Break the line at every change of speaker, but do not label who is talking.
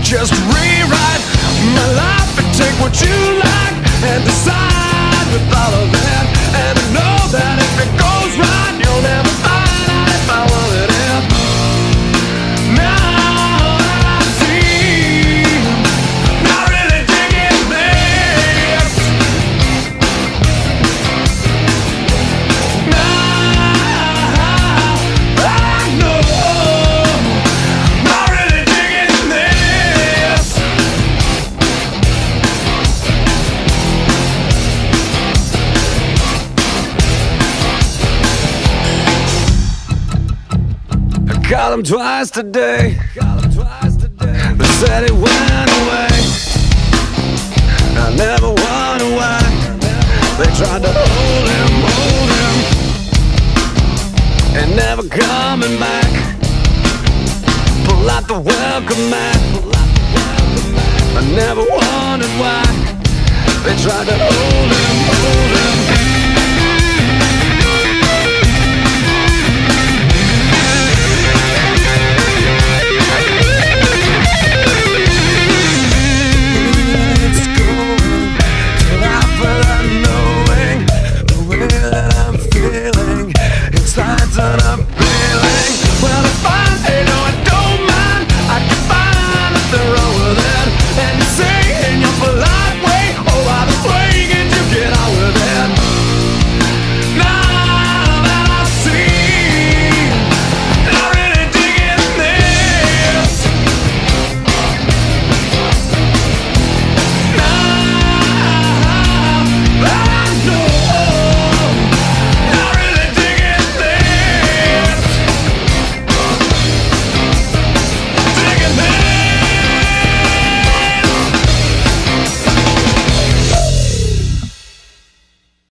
Just rewrite my life and take what you like and decide with all of that. And I know that if it goes right, you'll never find out if I want it in. Now I see, not really digging this. Now I know, not really digging this. I called him twice today. They said he went away. I never wonder why. They tried to hold him, and never coming back. Pull out the welcome mat. I never wondered why. They tried to hold him.